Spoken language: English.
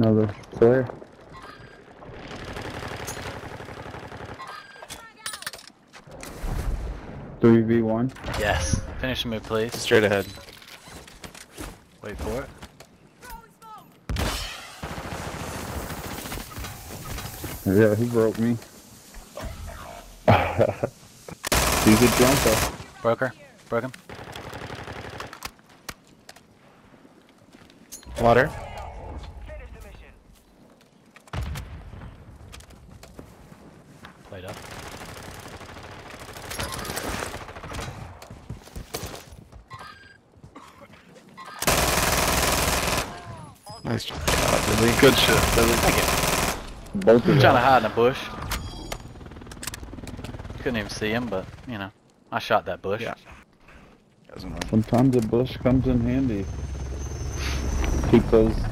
Another flare. Three v one. Yes. Finish the move, please. Straight ahead. Wait for it. Yeah, he broke me. He's a jumper. Broke her. Broke him. Water. Played up. Nice job, Billy. Good shit, Billy. Thank you. Both of I'm trying to them. hide in a bush. Couldn't even see him, but, you know, I shot that bush. Yeah. Doesn't matter. Sometimes a bush comes in handy. Keep those